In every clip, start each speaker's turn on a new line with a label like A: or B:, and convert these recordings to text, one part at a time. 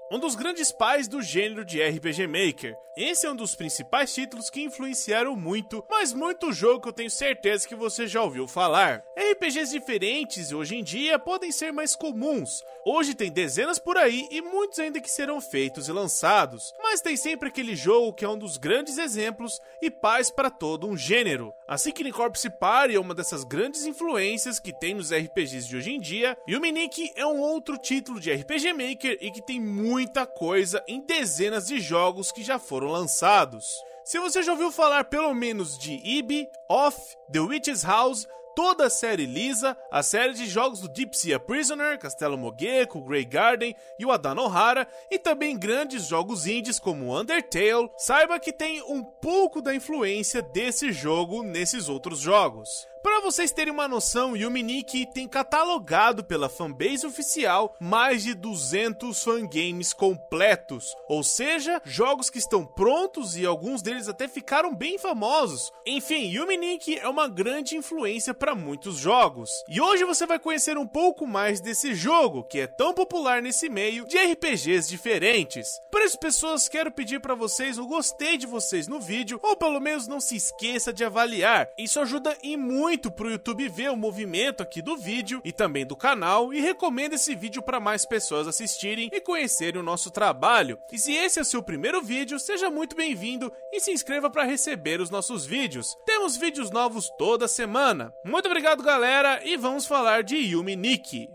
A: um dos grandes pais do gênero de RPG Maker. Esse é um dos principais títulos que influenciaram muito, mas muito jogo que eu tenho certeza que você já ouviu falar. RPGs diferentes hoje em dia podem ser mais comuns. Hoje tem dezenas por aí e muitos ainda que serão feitos e lançados, mas tem sempre aquele jogo que é um dos grandes exemplos e pais para todo um gênero. A Sinking Corpse Party é uma dessas grandes influências que tem nos RPGs de hoje em dia, e o Minic é um outro título de RPG Maker e que tem muita coisa em dezenas de jogos que já foram lançados. Se você já ouviu falar pelo menos de Ibi, Off, The Witch's House, toda a série Lisa, a série de jogos do Deep Sea Prisoner, Castelo Mogeko, Grey Garden e o Adanohara, e também grandes jogos indies como Undertale, saiba que tem um pouco da influência desse jogo nesses outros jogos. Para vocês terem uma noção, o Minic tem catalogado pela fanbase oficial mais de 200 fangames completos, ou seja, jogos que estão prontos e alguns deles até ficaram bem famosos. Enfim, o Minic é uma grande influência para muitos jogos. E hoje você vai conhecer um pouco mais desse jogo, que é tão popular nesse meio de RPGs diferentes. Por isso, pessoas, quero pedir para vocês o gostei de vocês no vídeo, ou pelo menos não se esqueça de avaliar. Isso ajuda e muito pro YouTube ver o movimento aqui do vídeo e também do canal, e recomenda esse vídeo para mais pessoas assistirem e conhecerem o nosso trabalho. E se esse é o seu primeiro vídeo, seja muito bem-vindo e se inscreva para receber os nossos vídeos. Temos vídeos novos toda semana. Muito obrigado, galera, e vamos falar de Yume Nikki.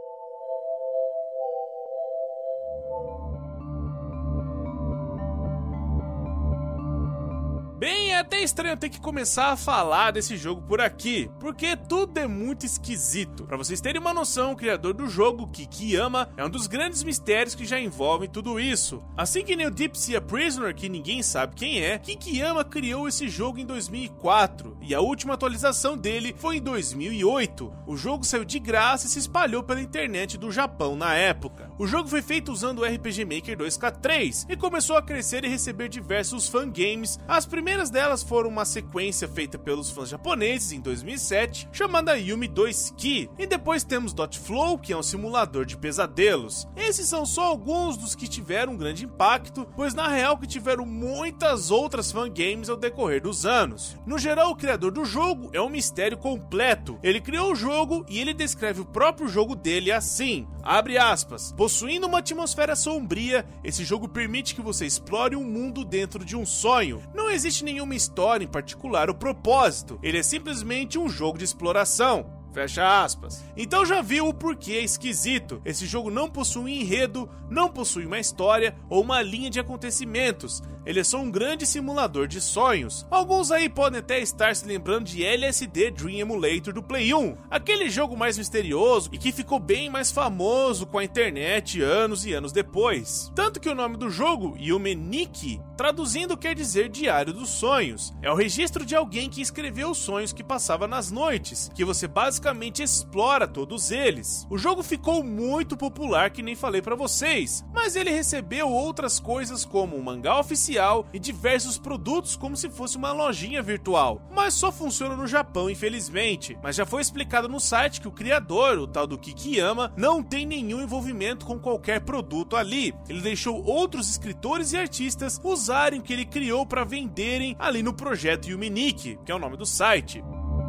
A: Bem, é até estranho ter que começar a falar desse jogo por aqui, porque tudo é muito esquisito. Pra vocês terem uma noção, o criador do jogo, Kikiyama, é um dos grandes mistérios que já envolvem tudo isso. Assim que nem o Deep Sea Prisoner, que ninguém sabe quem é, Kikiyama criou esse jogo em 2004, e a última atualização dele foi em 2008. O jogo saiu de graça e se espalhou pela internet do Japão na época. O jogo foi feito usando o RPG Maker 2K3 e começou a crescer e receber diversos fangames. As primeiras delas foram uma sequência feita pelos fãs japoneses em 2007, chamada Yume 2 Ki, e depois temos Dot Flow, que é um simulador de pesadelos. Esses são só alguns dos que tiveram um grande impacto, pois na real que tiveram muitas outras fangames ao decorrer dos anos. No geral, o criador do jogo é um mistério completo. Ele criou o jogo e ele descreve o próprio jogo dele assim, abre aspas, possuindo uma atmosfera sombria, esse jogo permite que você explore um mundo dentro de um sonho. Não existe nenhuma história em particular ou propósito, ele é simplesmente um jogo de exploração. Fecha aspas. Então já viu o porquê é esquisito. Esse jogo não possui um enredo, não possui uma história ou uma linha de acontecimentos. Ele é só um grande simulador de sonhos. Alguns aí podem até estar se lembrando de LSD Dream Emulator do Play 1, aquele jogo mais misterioso e que ficou bem mais famoso com a internet anos e anos depois. Tanto que o nome do jogo, Yume Nikki, traduzindo quer dizer Diário dos Sonhos. É o registro de alguém que escreveu os sonhos que passava nas noites, que você basicamente explora todos eles. O jogo ficou muito popular, que nem falei pra vocês, mas ele recebeu outras coisas como um mangá oficial e diversos produtos como se fosse uma lojinha virtual, mas só funciona no Japão, infelizmente. Mas já foi explicado no site que o criador, o tal do Kikiyama, não tem nenhum envolvimento com qualquer produto ali. Ele deixou outros escritores e artistas usarem o que ele criou para venderem ali no projeto Yume Nikki, que é o nome do site.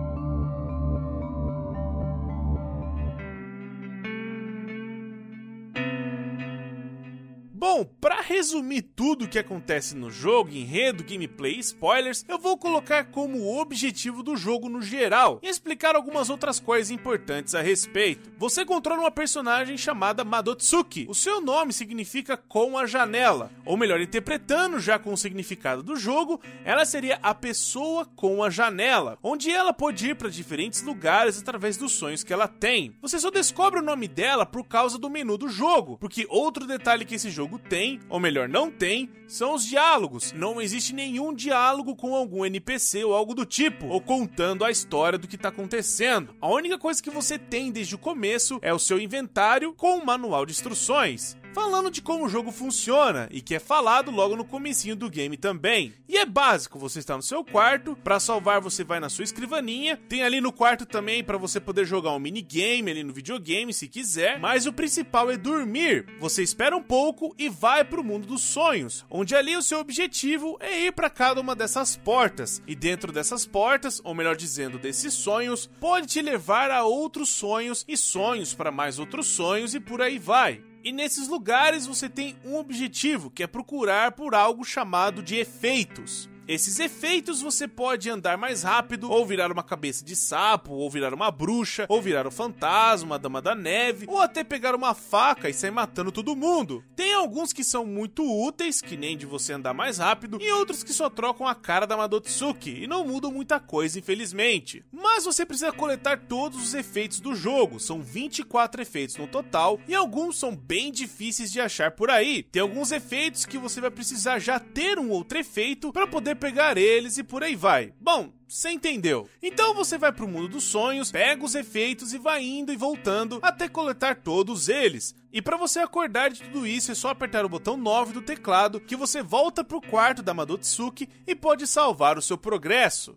A: Bom, para resumir tudo o que acontece no jogo, enredo, gameplay e spoilers, eu vou colocar como objetivo do jogo no geral e explicar algumas outras coisas importantes a respeito. Você controla uma personagem chamada Madotsuki. O seu nome significa com a janela, ou melhor, interpretando já com o significado do jogo, ela seria a pessoa com a janela, onde ela pode ir para diferentes lugares através dos sonhos que ela tem. Você só descobre o nome dela por causa do menu do jogo, porque outro detalhe que esse jogo tem, ou melhor, não tem, são os diálogos. Não existe nenhum diálogo com algum NPC ou algo do tipo, ou contando a história do que tá acontecendo. A única coisa que você tem desde o começo é o seu inventário com um manual de instruções. falando de como o jogo funciona e que é falado logo no comecinho do game também. E é básico, você está no seu quarto, para salvar você vai na sua escrivaninha, tem ali no quarto também para você poder jogar um minigame ali no videogame se quiser, mas o principal é dormir. Você espera um pouco e vai para o mundo dos sonhos, onde ali o seu objetivo é ir para cada uma dessas portas, e dentro dessas portas, ou melhor dizendo, desses sonhos, pode te levar a outros sonhos e sonhos para mais outros sonhos e por aí vai. E nesses lugares você tem um objetivo, que é procurar por algo chamado de efeitos. Esses efeitos você pode andar mais rápido, ou virar uma cabeça de sapo, ou virar uma bruxa, ou virar um fantasma, a dama da neve, ou até pegar uma faca e sair matando todo mundo. Tem alguns que são muito úteis, que nem de você andar mais rápido, e outros que só trocam a cara da Madotsuki e não mudam muita coisa, infelizmente. Mas você precisa coletar todos os efeitos do jogo, são 24 efeitos no total, e alguns são bem difíceis de achar por aí. Tem alguns efeitos que você vai precisar já ter um outro efeito para poder pegar eles e por aí vai. Bom, você entendeu. Então você vai pro mundo dos sonhos, pega os efeitos e vai indo e voltando até coletar todos eles. E para você acordar de tudo isso é só apertar o botão 9 do teclado que você volta pro quarto da Madotsuki e pode salvar o seu progresso.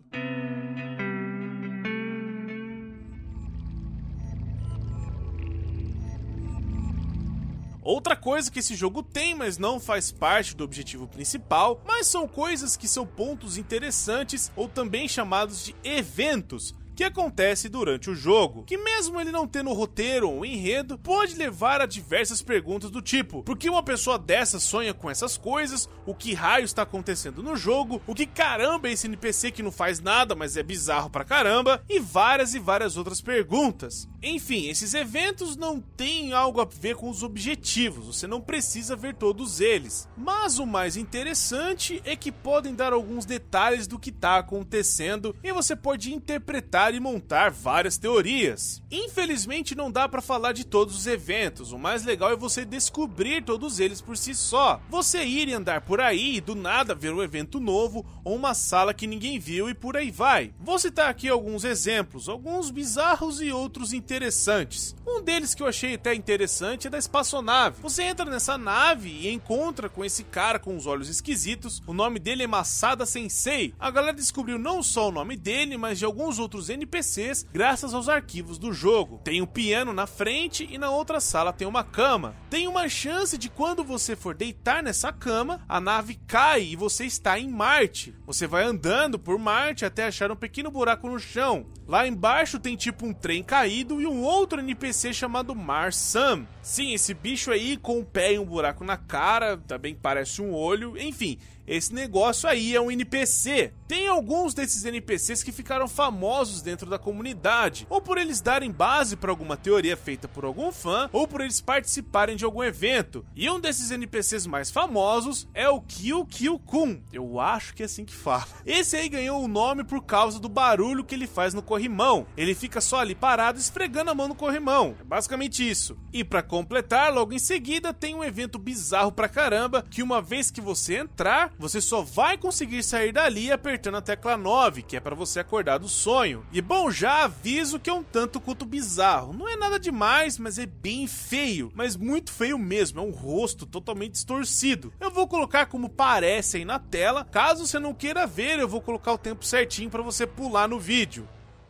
A: Outra coisa que esse jogo tem, mas não faz parte do objetivo principal, mas são coisas que são pontos interessantes ou também chamados de eventos, que acontece durante o jogo, que mesmo ele não tendo roteiro ou enredo, pode levar a diversas perguntas do tipo: por que uma pessoa dessa sonha com essas coisas? O que raio está acontecendo no jogo? O que caramba é esse NPC que não faz nada, mas é bizarro pra caramba? E várias outras perguntas. Enfim, esses eventos não têm algo a ver com os objetivos, você não precisa ver todos eles. Mas o mais interessante é que podem dar alguns detalhes do que está acontecendo e você pode interpretar e montar várias teorias. Infelizmente não dá para falar de todos os eventos, o mais legal é você descobrir todos eles por si só. Você ir e andar por aí e do nada ver um evento novo ou uma sala que ninguém viu e por aí vai. Vou citar aqui alguns exemplos, alguns bizarros e outros interessantes. Um deles que eu achei até interessante é da espaçonave. Você entra nessa nave e encontra com esse cara com os olhos esquisitos, o nome dele é Masada Sensei. A galera descobriu não só o nome dele, mas de alguns outros NPCs graças aos arquivos do jogo. Tem um piano na frente e na outra sala tem uma cama. Tem uma chance de quando você for deitar nessa cama, a nave cai e você está em Marte. Você vai andando por Marte até achar um pequeno buraco no chão. Lá embaixo tem tipo um trem caído e um outro NPC chamado Mar-Sam. Sim, esse bicho aí com um pé e um buraco na cara, também parece um olho, enfim. Esse negócio aí é um NPC. Tem alguns desses NPCs que ficaram famosos dentro da comunidade, ou por eles darem base para alguma teoria feita por algum fã, ou por eles participarem de algum evento. E um desses NPCs mais famosos é o Kyu-Kyu-Kun. Eu acho que é assim que fala. Esse aí ganhou o nome por causa do barulho que ele faz no corrimão. Ele fica só ali parado esfregando a mão no corrimão. É basicamente isso. E para completar, logo em seguida tem um evento bizarro pra caramba, que uma vez que você entrar, você só vai conseguir sair dali apertando a tecla 9, que é para você acordar do sonho. E bom, já aviso que é um tanto quanto bizarro. Não é nada demais, mas é bem feio. Mas muito feio mesmo, é um rosto totalmente distorcido. Eu vou colocar como parece aí na tela. Caso você não queira ver, eu vou colocar o tempo certinho para você pular no vídeo.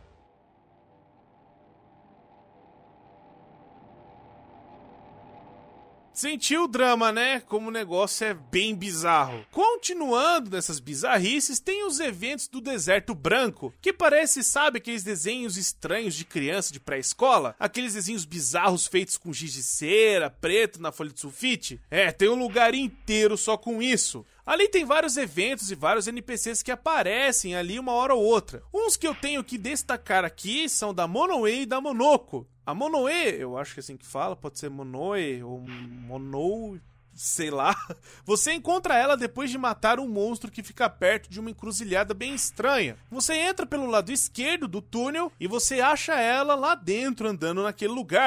A: Sentiu o drama, né? Como o negócio é bem bizarro. Continuando nessas bizarrices, tem os eventos do Deserto Branco, que parece, sabe, aqueles desenhos estranhos de criança de pré-escola? Aqueles desenhos bizarros feitos com giz de cera, preto na folha de sulfite? É, tem um lugar inteiro só com isso. Ali tem vários eventos e vários NPCs que aparecem ali uma hora ou outra. Uns que eu tenho que destacar aqui são da Monoe e da Monoko. A Monoe, eu acho que é assim que fala, pode ser Monoe ou Monou, sei lá. Você encontra ela depois de matar um monstro que fica perto de uma encruzilhada bem estranha. Você entra pelo lado esquerdo do túnel e você acha ela lá dentro andando naquele lugar. Ela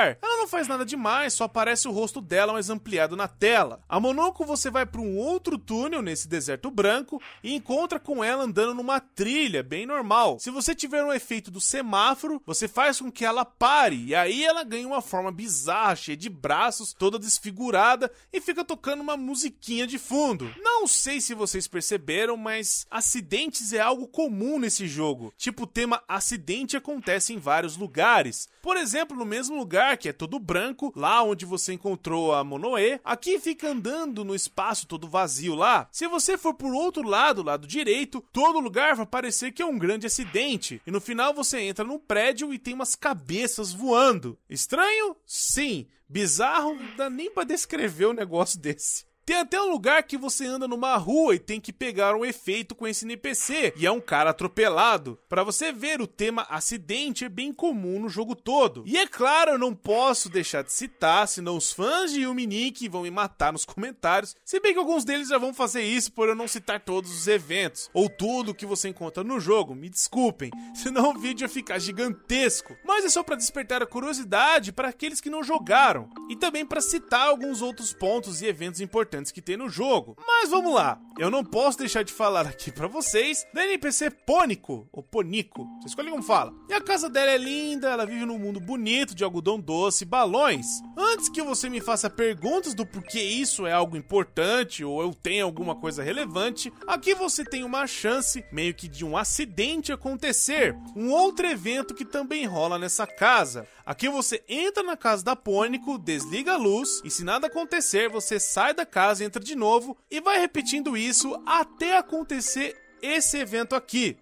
A: não faz nada demais, só aparece o rosto dela mais ampliado na tela. A Monoko você vai para um outro túnel nesse deserto branco e encontra com ela andando numa trilha bem normal. Se você tiver um efeito do semáforo, você faz com que ela pare e aí ela ganha uma forma bizarra, cheia de braços, toda desfigurada e fica tocando uma musiquinha de fundo. Não sei se vocês perceberam, mas acidentes é algo comum nesse jogo. Tipo, o tema acidente acontece em vários lugares. Por exemplo, no mesmo lugar, que é todo branco, lá onde você encontrou a Monoe, aqui fica andando no espaço todo vazio lá. Se você for por outro lado, lado direito, todo lugar vai parecer que é um grande acidente. E no final você entra num prédio e tem umas cabeças voando. Estranho? Sim. Bizarro? Não dá nem pra descrever um negócio desse. Tem até um lugar que você anda numa rua e tem que pegar um efeito com esse NPC, e é um cara atropelado. Pra você ver, o tema acidente é bem comum no jogo todo. E é claro, eu não posso deixar de citar, senão os fãs de Yume Nikki vão me matar nos comentários, se bem que alguns deles já vão fazer isso por eu não citar todos os eventos, ou tudo que você encontra no jogo, me desculpem, senão o vídeo ia ficar gigantesco. Mas é só pra despertar a curiosidade para aqueles que não jogaram, e também pra citar alguns outros pontos e eventos importantes que tem no jogo. Mas vamos lá, eu não posso deixar de falar aqui pra vocês da NPC Pônico, ou Ponico, você escolhe como fala. E a casa dela é linda, ela vive num mundo bonito de algodão doce e balões. Antes que você me faça perguntas do porquê isso é algo importante ou eu tenho alguma coisa relevante, aqui você tem uma chance, meio que de um acidente acontecer, um outro evento que também rola nessa casa. Aqui você entra na casa da Pônico, desliga a luz e se nada acontecer, você sai da casa, entra de novo e vai repetindo isso até acontecer esse evento aqui.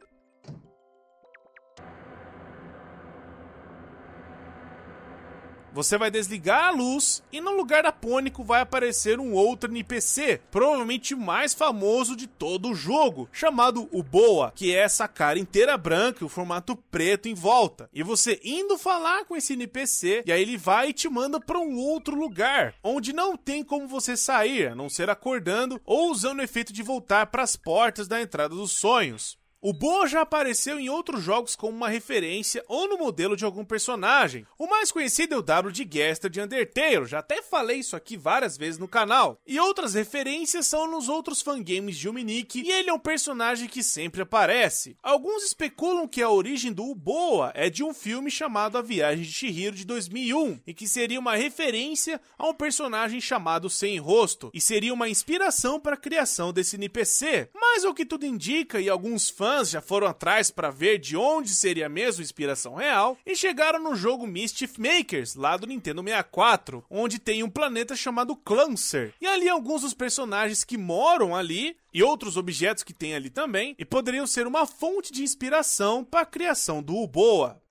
A: Você vai desligar a luz e no lugar da Pônico vai aparecer um outro NPC, provavelmente o mais famoso de todo o jogo, chamado o Boa, que é essa cara inteira branca e o formato preto em volta. E você indo falar com esse NPC, e aí ele vai e te manda para um outro lugar, onde não tem como você sair, a não ser acordando ou usando o efeito de voltar para as portas da entrada dos sonhos. O Boa já apareceu em outros jogos como uma referência ou no modelo de algum personagem. O mais conhecido é o W de Gaster de Undertale, já até falei isso aqui várias vezes no canal. E outras referências são nos outros fangames de Yume Nikki, e ele é um personagem que sempre aparece. Alguns especulam que a origem do Boa é de um filme chamado A Viagem de Chihiro de 2001, e que seria uma referência a um personagem chamado Sem Rosto, e seria uma inspiração para a criação desse NPC. Mas o que tudo indica, e alguns fãs já foram atrás para ver de onde seria mesmo inspiração real e chegaram no jogo Mischief Makers, lá do Nintendo 64, onde tem um planeta chamado Clancer. E ali alguns dos personagens que moram ali e outros objetos que tem ali também, e poderiam ser uma fonte de inspiração para a criação do Boa.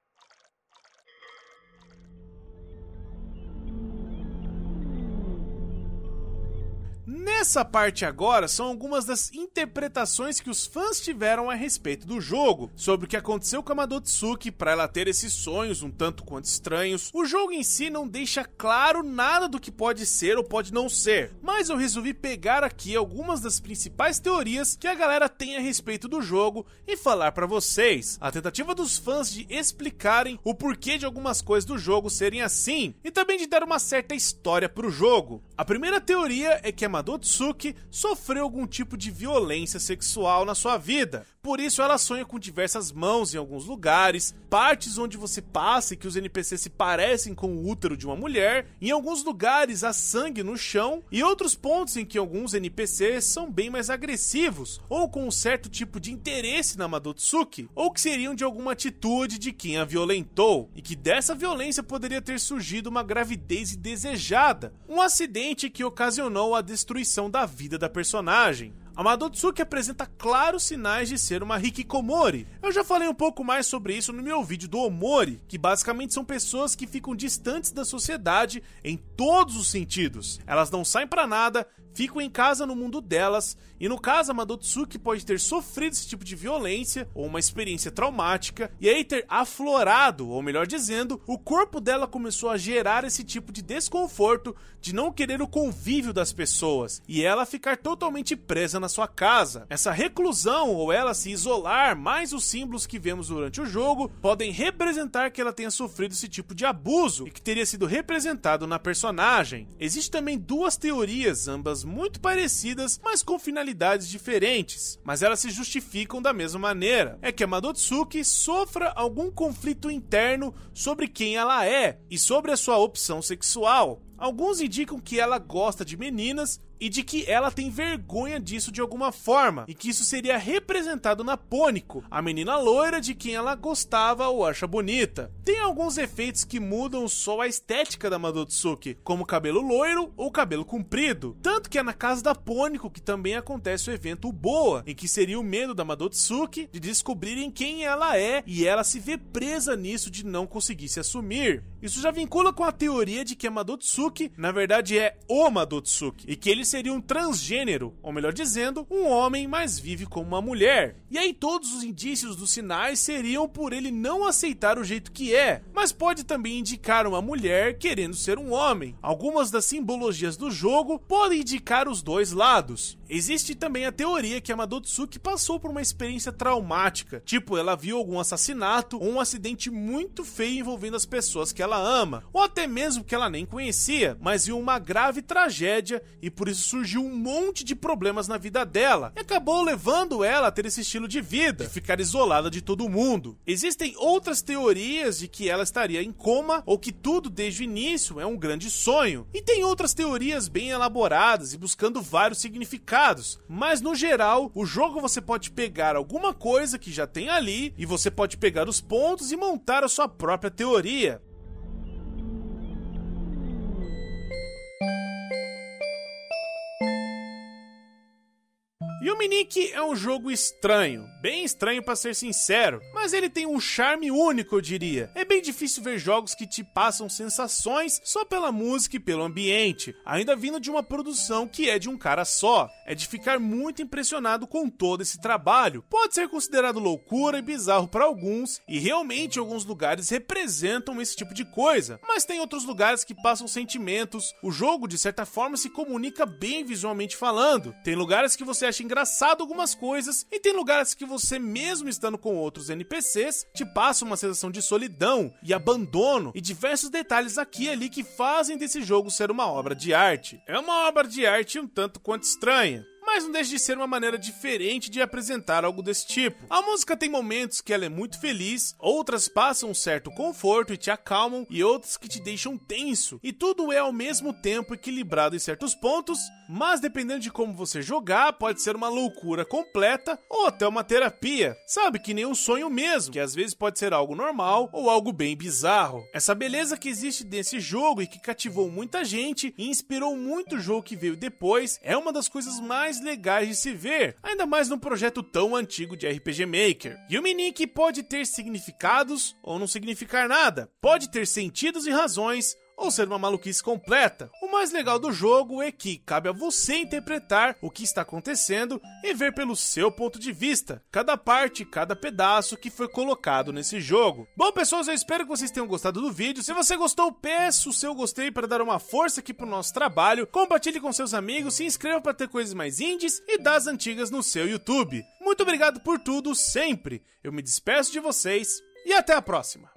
A: Nessa parte agora são algumas das interpretações que os fãs tiveram a respeito do jogo, sobre o que aconteceu com a Madotsuki para ela ter esses sonhos um tanto quanto estranhos. O jogo em si não deixa claro nada do que pode ser ou pode não ser, mas eu resolvi pegar aqui algumas das principais teorias que a galera tem a respeito do jogo e falar para vocês. A tentativa dos fãs de explicarem o porquê de algumas coisas do jogo serem assim, e também de dar uma certa história pro jogo. A primeira teoria é que a Madotsuki sofreu algum tipo de violência sexual na sua vida. Por isso ela sonha com diversas mãos em alguns lugares, partes onde você passa e que os NPCs se parecem com o útero de uma mulher, em alguns lugares há sangue no chão, e outros pontos em que alguns NPCs são bem mais agressivos, ou com um certo tipo de interesse na Madotsuki, ou que seriam de alguma atitude de quem a violentou, e que dessa violência poderia ter surgido uma gravidez indesejada, um acidente que ocasionou a destruição da vida da personagem. A Madotsuki apresenta claros sinais de ser uma hikikomori. Eu já falei um pouco mais sobre isso no meu vídeo do Omori, que basicamente são pessoas que ficam distantes da sociedade em todos os sentidos. Elas não saem pra nada, ficam em casa no mundo delas, e no caso a Madotsuki pode ter sofrido esse tipo de violência ou uma experiência traumática, e aí ter aflorado, ou melhor dizendo, o corpo dela começou a gerar esse tipo de desconforto de não querer o convívio das pessoas, e ela ficar totalmente presa na sua casa. Essa reclusão ou ela se isolar, mais os símbolos que vemos durante o jogo, podem representar que ela tenha sofrido esse tipo de abuso, e que teria sido representado na personagem. Existem também duas teorias, ambas muito parecidas, mas com finalidades diferentes, mas elas se justificam da mesma maneira. É que a Madotsuki sofra algum conflito interno sobre quem ela é e sobre a sua opção sexual. Alguns indicam que ela gosta de meninas e de que ela tem vergonha disso de alguma forma, e que isso seria representado na Pônico, a menina loira de quem ela gostava ou acha bonita. Tem alguns efeitos que mudam só a estética da Madotsuki, como cabelo loiro ou cabelo comprido, tanto que é na casa da Pônico que também acontece o evento Boa, em que seria o medo da Madotsuki de descobrirem quem ela é e ela se vê presa nisso de não conseguir se assumir. Isso já vincula com a teoria de que a Madotsuki na verdade é o Madotsuki, e que ele seria um transgênero, ou melhor dizendo, um homem, mas vive como uma mulher. E aí todos os indícios dos sinais seriam por ele não aceitar o jeito que é, mas pode também indicar uma mulher querendo ser um homem. Algumas das simbologias do jogo podem indicar os dois lados. Existe também a teoria que a Madotsuki passou por uma experiência traumática, tipo ela viu algum assassinato ou um acidente muito feio envolvendo as pessoas que ela ama, ou até mesmo que ela nem conhecia, mas viu uma grave tragédia e por isso surgiu um monte de problemas na vida dela, e acabou levando ela a ter esse estilo de vida, de ficar isolada de todo mundo. Existem outras teorias de que ela estaria em coma, ou que tudo desde o início é um grande sonho, e tem outras teorias bem elaboradas e buscando vários significados, mas no geral, o jogo você pode pegar alguma coisa que já tem ali, e você pode pegar os pontos e montar a sua própria teoria. Yuminique é um jogo estranho, bem estranho pra ser sincero, mas ele tem um charme único, eu diria. É bem difícil ver jogos que te passam sensações só pela música e pelo ambiente, ainda vindo de uma produção que é de um cara só. É de ficar muito impressionado com todo esse trabalho. Pode ser considerado loucura e bizarro pra alguns, e realmente alguns lugares representam esse tipo de coisa, mas tem outros lugares que passam sentimentos. O jogo, de certa forma, se comunica bem visualmente falando. Tem lugares que você acha engraçado algumas coisas, e tem lugares que você, mesmo estando com outros NPCs, te passa uma sensação de solidão e abandono, e diversos detalhes aqui e ali que fazem desse jogo ser uma obra de arte. É uma obra de arte um tanto quanto estranha, mas não deixa de ser uma maneira diferente de apresentar algo desse tipo. A música tem momentos que ela é muito feliz, outras passam um certo conforto e te acalmam, e outras que te deixam tenso, e tudo é ao mesmo tempo equilibrado em certos pontos, mas dependendo de como você jogar, pode ser uma loucura completa ou até uma terapia, sabe, que nem um sonho mesmo, que às vezes pode ser algo normal ou algo bem bizarro. Essa beleza que existe nesse jogo e que cativou muita gente e inspirou muito o jogo que veio depois, é uma das coisas mais legais de se ver, ainda mais num projeto tão antigo de RPG Maker. Yuminique pode ter significados ou não significar nada, pode ter sentidos e razões, ou ser uma maluquice completa. O mais legal do jogo é que cabe a você interpretar o que está acontecendo e ver pelo seu ponto de vista, cada parte, cada pedaço que foi colocado nesse jogo. Bom, pessoas, eu espero que vocês tenham gostado do vídeo. Se você gostou, peço o seu gostei para dar uma força aqui pro nosso trabalho, compartilhe com seus amigos, se inscreva para ter coisas mais indies e das antigas no seu YouTube. Muito obrigado por tudo, sempre. Eu me despeço de vocês e até a próxima.